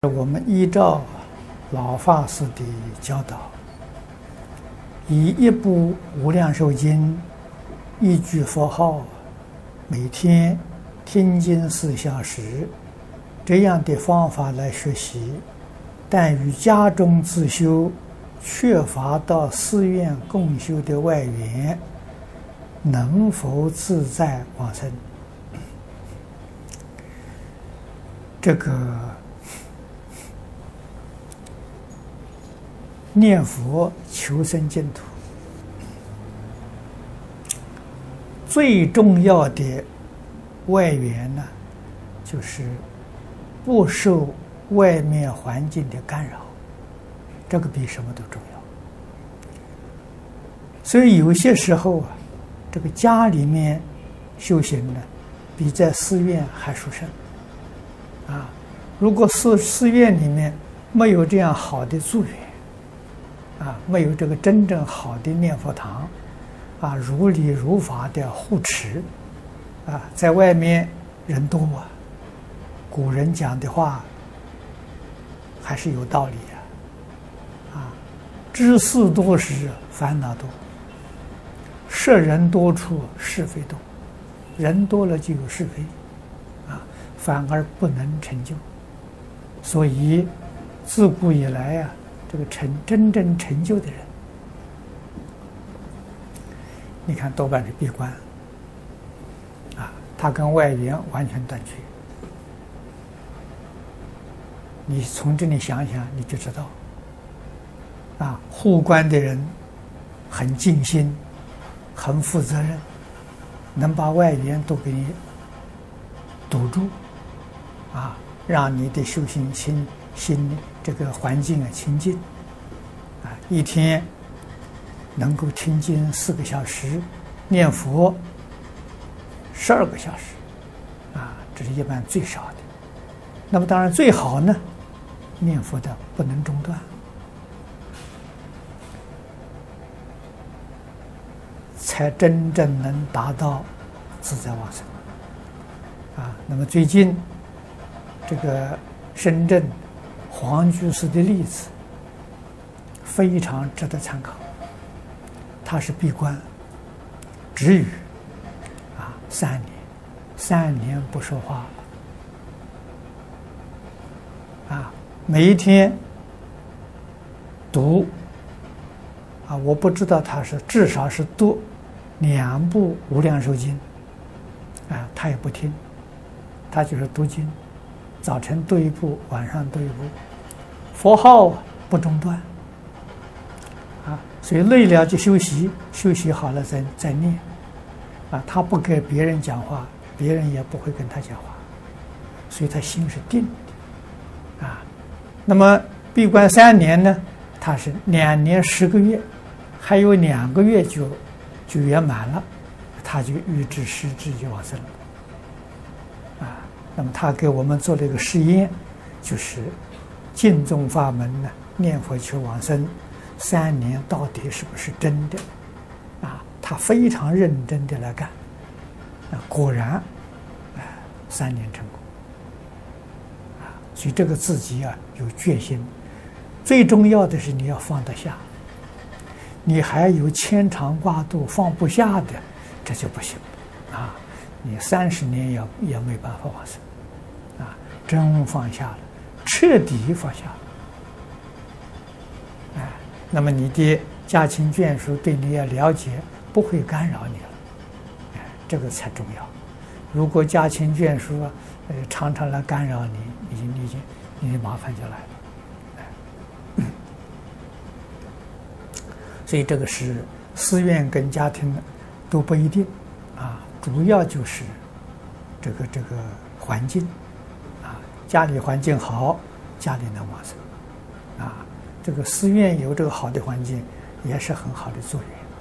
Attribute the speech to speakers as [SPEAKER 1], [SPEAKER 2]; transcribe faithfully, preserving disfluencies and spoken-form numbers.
[SPEAKER 1] 我们依照老法师的教导，以一部《无量寿经》一句佛号，每天听经四小时，这样的方法来学习，但与家中自修缺乏到寺院共修的外缘，能否自在往生？这个念佛求生净土，最重要的外缘呢，就是不受外面环境的干扰，这个比什么都重要。所以有些时候啊，这个家里面修行呢，比在寺院还殊胜啊。如果寺寺院里面没有这样好的助缘啊，没有这个真正好的念佛堂啊，如理如法的护持啊，在外面人多啊，古人讲的话还是有道理的啊。知事多时烦恼多，摄人多处是非多，人多了就有是非啊，反而不能成就。所以自古以来啊，这个成真正成就的人，你看多半是闭关啊，他跟外缘完全断绝。你从这里想想，你就知道啊，护关的人很尽心，很负责任，能把外缘都给你堵住啊，让你的修行心心这个环境啊清净啊，一天能够听经四个小时，念佛十二个小时啊，这是一般最少的。那么当然最好呢，念佛的不能中断，才真正能达到自在往生啊。那么最近这个深圳黄居士的例子非常值得参考。他是闭关止语啊三年，三年不说话了啊，每一天读啊，我不知道他是至少是读两部《无量寿经》啊，他也不听，他就是读经，早晨读一部，晚上读一部，佛号不中断啊，所以累了就休息，休息好了再再念啊。他不给别人讲话，别人也不会跟他讲话，所以他心是定的啊。那么闭关三年呢，他是两年十个月，还有两个月就就圆满了，他就预知失智就往生了啊。那么他给我们做了一个实验，就是净宗法门呢，念佛求往生三年到底是不是真的啊？他非常认真的来干啊，果然啊三年成功啊。所以这个自己啊有决心，最重要的是你要放得下，你还有牵肠挂肚放不下的，这就不行啊。你三十年也也没办法往生啊，真放下了，彻底放下了，哎，那么你的家亲眷属对你也了解，不会干扰你了，哎，这个才重要。如果家亲眷属啊，呃，常常来干扰你，你你就你的麻烦就来了，哎，嗯，所以这个是寺院跟家庭都不一定啊，主要就是这个这个环境啊，家里环境好，家里能往生啊。这个寺院有这个好的环境，也是很好的作用。